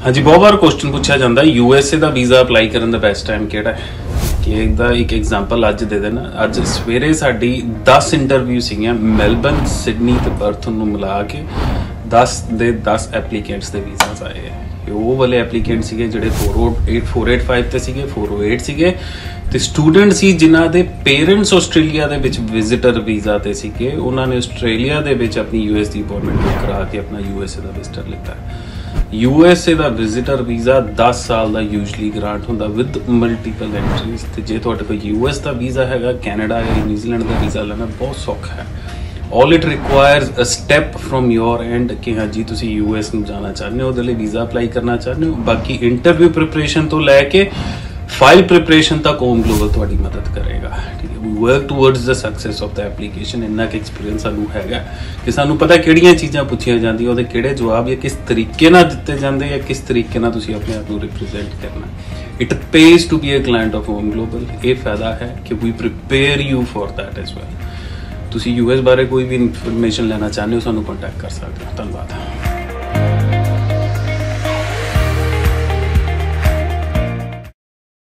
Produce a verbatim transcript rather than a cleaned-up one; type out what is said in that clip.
हाँ जी, बहुत बार क्वेश्चन पूछा जाता है यूएसए का वीज़ा अप्लाई करने का बेस्ट टाइम केड़ा है कि ਇਹਦਾ एक एग्जाम्पल अज दे देना। अज सवेरे साडी दस इंटरव्यू सीगियां मैलबर्न, सिडनी ते पर्थ नूं मिला के दस दे दस एप्लीकेंट्स दे वीज़ास आए हैं। वो वाले एप्लीकेंट सीगे जिहड़े four eight four eight five ते सीगे, फोर ओ एट सीगे ते स्टूडेंट सी जिन्हां दे पेरेंट्स आस्ट्रेलिया दे विच विजिटर वीज़ा ते सीगे। उन्हां ने आस्ट्रेलिया दे विच अपनी यूएस दी अपॉइंटमेंट बुक करा के अपना यूएसए दा विजिटर लिता है। यूएसए का विजिटर वीज़ा दस साल का यूजली ग्रांट होंदा विद मल्टीपल एंट्रीज। तो जे तुहाडे कोल यूएस का वीज़ा है, कैनेडा या न्यूजीलैंड का वीज़ा लेना बहुत सौखा है। All it requires a step from your end कि हाँ जी तुसी यूएस में जाना चाहते हो, उहदे लई वीज़ा अप्लाई करना चाहते हो। बाकी इंटरव्यू प्रिपरेशन तो लैके फाइल प्रिपरेशन तक होम ग्लोबल तुहाडी मदद करेगा। ठीक है, we work towards the success of the application. इन्ना कि एक्सपीरियंस सानू हैगा कि सानू पता किहड़ियां चीज़ां पुछियां जांदियां, उहदे किहड़े जवाब या किस तरीके नाल दित्ते जांदे या किस तरीके नाल तुसीं अपने आप नूं रिप्रेजेंट करना। It pays to be a client of Home Global. ये फायदा है कि we prepare you for that as well. तुसीं यूएस बारे कोई भी इन्फॉर्मेशन लेना चाहते हो सानू कॉन्टैक्ट कर सकते हो। धन्यवाद।